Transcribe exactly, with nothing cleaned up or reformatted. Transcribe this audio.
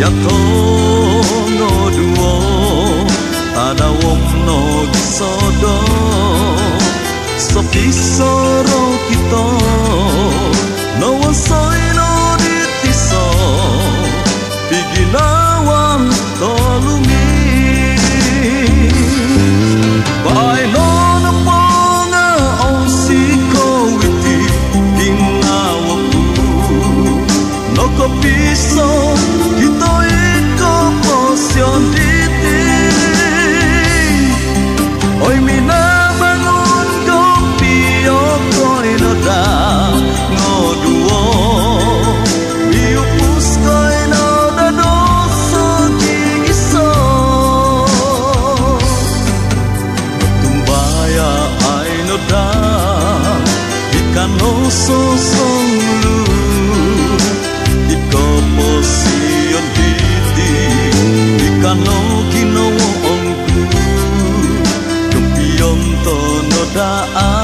to no duo tada wong no gisodo so pisoro kita no wasoi no ditiso piginawan tolumi bai no na ponga on si ko witi ginawaku no ko piso kita iko posion diti oi mina bangun kopi o koi no da no duo miu pus koi no da doso gigiso tumbaya ai no da ikan no so songlu iko posion diti ikan no kino ongku kumpion to no da